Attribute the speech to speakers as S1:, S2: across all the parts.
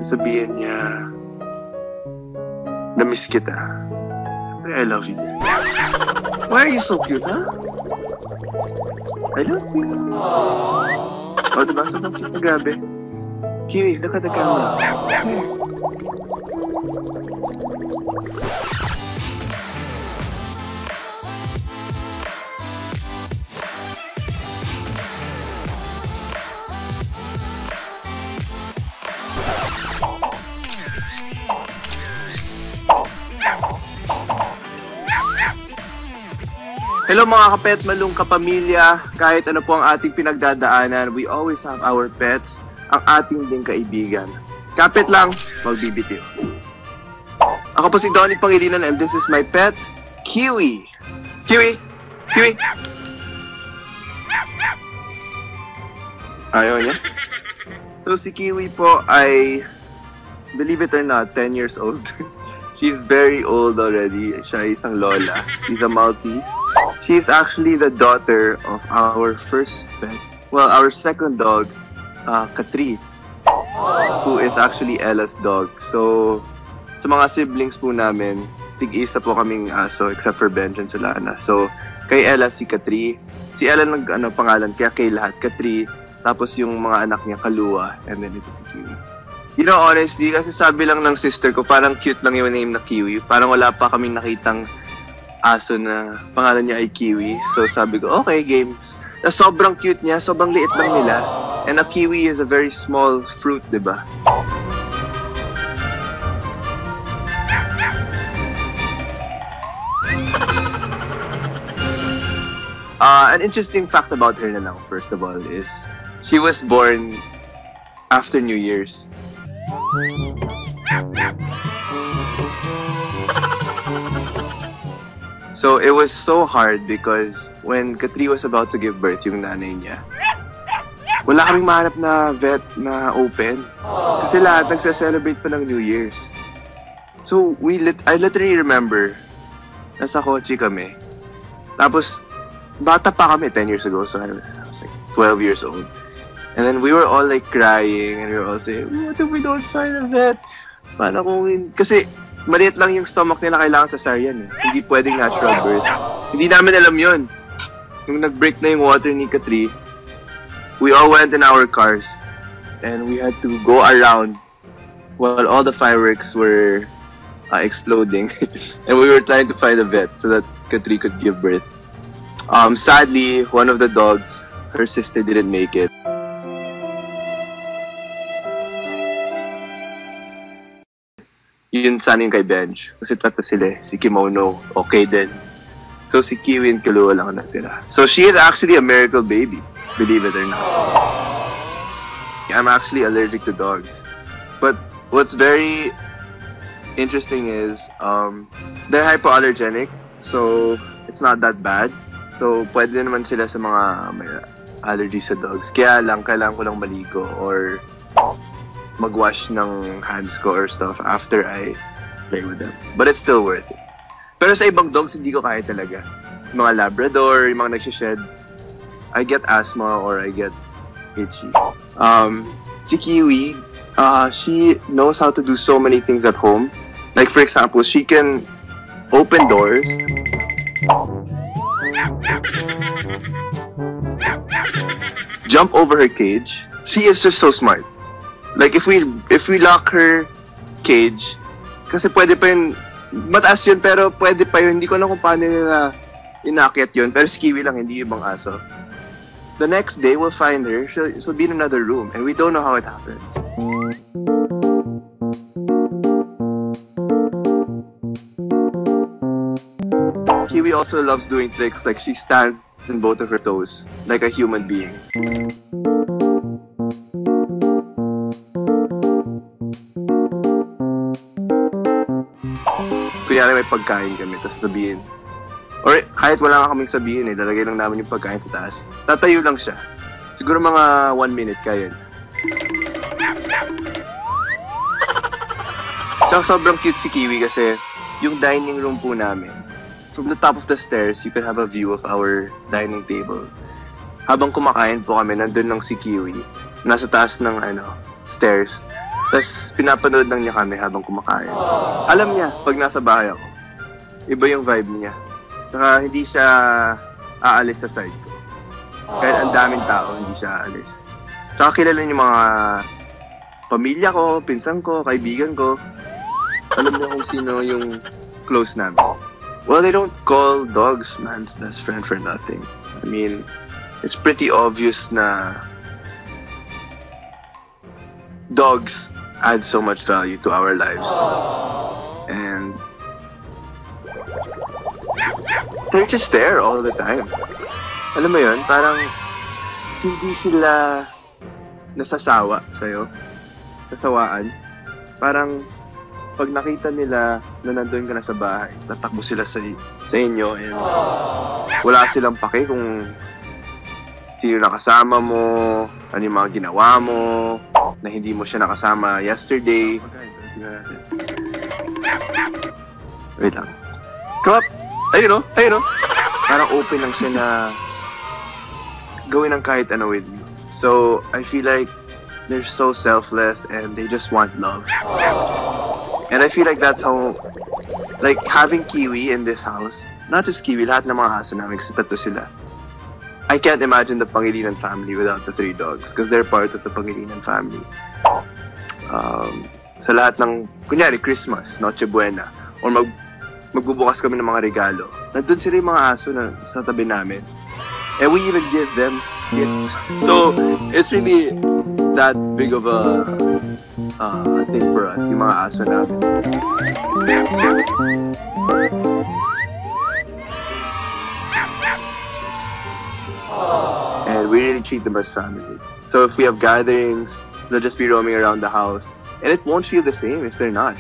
S1: sabihin niya, na-miss kita. I love you. Why are you so cute, huh? I love you. Oh, diba? Sobrang cute na, grabe. Kiwi, look at the camera. Hello mga kapet, malung kapamilya, kahit ano po ang ating pinagdadaanan, we always have our pets, ang ating ding kaibigan. Kapit lang, magbibitiw. Ako po si Donnie Pangilinan and this is my pet, Kiwi. Kiwi! Kiwi! Ayaw niya. So si Kiwi po ay, believe it or not, 10 years old. She's very old already. Siya ay isang lola. She's a Maltese. She's actually the daughter of our first pet. Well, our second dog, Katri, who is actually Ella's dog. So, sa mga siblings po namin, tig-isa po kaming aso except for Benj and Solana. So, kay Ella si Katri. Si Ella pangalan, kaya kay lahat Katri. Tapos yung mga anak niya, Kalua. And then ito si Kiwi. You know, honestly, kasi sabi lang ng sister ko, parang cute lang yung name na Kiwi. Parang wala pa kaming nakitang aso na pangalan niya ay Kiwi. So sabi ko, okay, games. Sobrang cute niya, sobrang liit lang nila. And a kiwi is a very small fruit, diba? An interesting fact about her na lang, first of all, is she was born after New Year's. So it was so hard because when Katri was about to give birth, yung nanay niya, wala kaming mahanap na vet na open. Kasi lahat nagsa-celebrate pa ng New Year's. So I literally remember, nasa kotse kami. Tapos, bata pa kami 10 years ago, so I was like 12 years old. And then we were all like crying and we were all saying, what if we don't find a vet? Paano kung... Kasi maliit lang yung stomach nila, kailangan cesarean eh. Hindi pwedeng natural birth. Hindi namin alam yun. Nung nag-break na yung water ni Katri, we all went in our cars and we had to go around while all the fireworks were exploding. And we were trying to find a vet so that Katri could give birth. Sadly, one of the dogs, her sister didn't make it. Yun sana yung kay Benj. Kasi tatlo sila eh. Si Kimono, okay din. So si Kiwi and Kalua lang natira. So she is actually a miracle baby, believe it or not. I'm actually allergic to dogs. But what's very interesting is they're hypoallergenic. So it's not that bad. So pwede naman sila sa mga may allergies sa dogs. Kaya lang, kailangan ko lang maligo or mag-wash ng hands ko or stuff after I play with them. But it's still worth it. Pero sa ibang dogs, hindi ko kaya talaga. Mga Labrador, yung mga nagsished, I get asthma or I get itchy. Si Kiwi, she knows how to do so many things at home. Like for example, she can open doors, jump over her cage. She is just so smart. Like if we lock her cage, kasi pwede pa yun, mataas yun pero pwede pa yun, hindi ko alam kung paano nila inakyat yun, pero si Kiwi lang, hindi ibang aso. The next day, we'll find her, she'll be in another room, and we don't know how it happens. Kiwi also loves doing tricks, like she stands in both of her toes, like a human being. Kunyari may pagkain kami, tapos sabihin, or kahit wala nga kaming sabihin lalagay lang namin yung pagkain sa taas. Tatayo lang siya. Siguro mga 1 minute kaya. Tsaka sobrang cute si Kiwi kasi yung dining room po namin, from the top of the stairs, you can have a view of our dining table. Habang kumakain po kami, nandun lang si Kiwi. Nasa taas ng stairs. Tapos pinapanood lang niya kami habang kumakain. Alam niya, pag nasa bahay ako, iba yung vibe niya. Saka hindi siya aalis sa side ko. Kahit ang daming tao, hindi siya aalis. Saka kilala niya yung mga pamilya ko, pinsan ko, kaibigan ko. Alam niya kung sino yung close namin. Well, they don't call dogs man's best friend for nothing. I mean, it's pretty obvious na dogs add so much value to our lives. And they're just there all the time. Alam mo yun, parang hindi sila nasasawa sa'yo. Nasawaan. Parang pag nakita nila na nandun ka na sa bahay, tatakbo sila sa inyo and wala silang pake kung sino nakasama mo, ano yung mga ginawa mo, na hindi mo siya nakasama yesterday. Wait lang. Come up! Ayun o! Ayun o! Parang open lang siya na gawin ng kahit ano with you. So, I feel like they're so selfless and they just want love. And I feel like that's how, like, having Kiwi in this house, not just Kiwi, lahat ng mga aso namin, kasi tatlo sila. I can't imagine the Pangilinan family without the 3 dogs because they're part of the Pangilinan family. Sa lahat ng, kunyari, Christmas, Noche Buena, or magbubukas kami ng mga regalo, nandun sila yung mga aso na sa tabi namin. And we even give them gifts. So, it's really that big of a thing for us, yung mga aso namin. And we really treat them as family. So if we have gatherings, they'll just be roaming around the house. And it won't feel the same if they're not.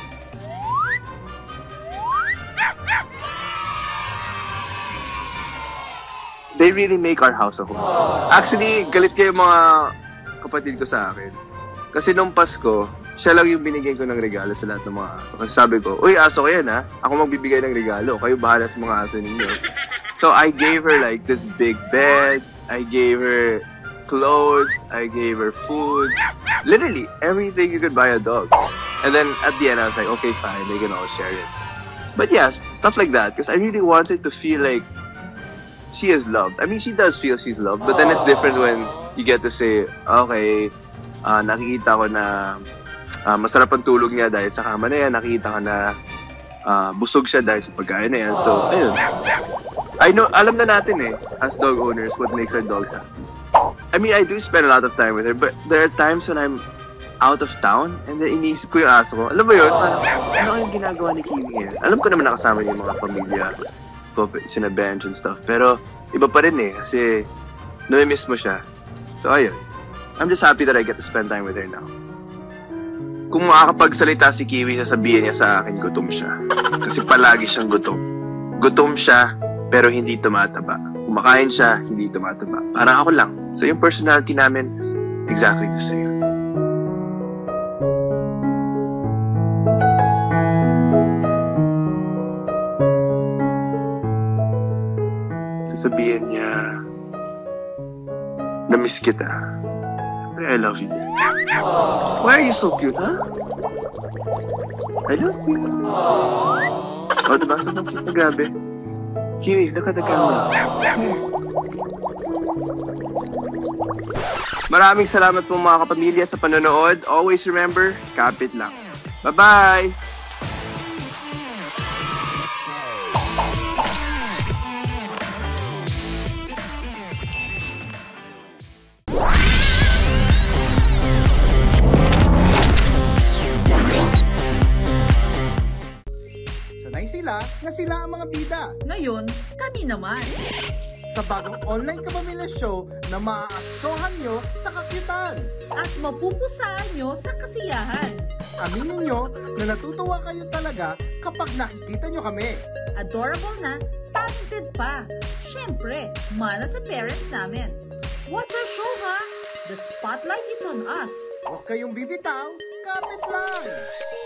S1: They really make our house a home. Actually, galit kayo mga kapatid ko sa akin. Kasi nung Pasko, siya lang yung binigay ko ng regalo sa lahat ng mga aso. Kasi sabi ko, uy, aso ko yan ha. Ako magbibigay ng regalo. Kayo bahala sa mga aso ninyo. So I gave her like this big bed. I gave her clothes. I gave her food. Literally, everything you could buy a dog. And then at the end, I was like, okay, fine. They can all share it. But yeah, stuff like that. Because I really wanted to feel like she is loved. I mean, she does feel she's loved. But then it's different when you get to say, okay, nakikita ko na masarap ang tulog niya dahil sa kama na yan. Nakikita ko na busog siya dahil sa pagkain na yan. So, ayun. I know, alam na natin as dog owners, what makes our dogs happy. I mean, I do spend a lot of time with her, but there are times when I'm out of town, and then iniisip ko yung aso ko. Alam mo yun? Ano yung ginagawa ni Kiwi here? Alam ko naman nakasama niya yung mga pamilya ko, sina bench and stuff, pero iba pa rin kasi nami-miss mo siya. So, ayun. I'm just happy that I get to spend time with her now. Kung makakapagsalita si Kiwi, sasabihin niya sa akin, gutom siya. Kasi palagi siyang gutom. Gutom siya, pero hindi tumataba. Kumakain siya, hindi tumataba. Parang ako lang. So yung personality namin, exactly the same. Sasabihin niya, na-miss kita. I love you. Why are you so cute, huh? I love you. Oh, diba? So cute na grabe. Kiwi, look at the camera. Maraming salamat po mga kapamilya sa panonood. Always remember, kapit lang. Bye-bye!
S2: Na sila ang mga bida.
S3: Ngayon, kami naman.
S2: Sa bagong online kapamilya show na maaasohan nyo sa kakyutan.
S3: At mapupusaan nyo sa kasiyahan.
S2: Aminin nyo na natutuwa kayo talaga kapag nakikita nyo kami.
S3: Adorable na, talented pa. Siyempre, mana sa parents namin. Watch our show ha! The spotlight is on us.
S2: Huwag kayong bibitaw, kapit lang!